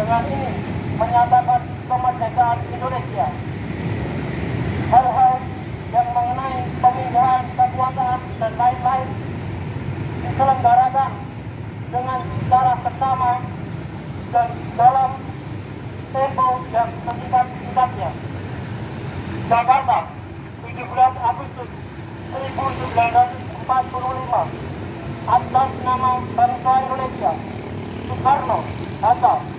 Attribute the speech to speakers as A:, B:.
A: dengan ini menyatakan kemerdekaan Indonesia. Hal-hal yang mengenai pemindahan kekuasaan dan lain-lain diselenggarakan dengan cara seksama dan dalam tempo yang sesingkat-singkatnya. Jakarta, 17 Agustus 1945. Atas nama bangsa Indonesia, Soekarno, Hatta,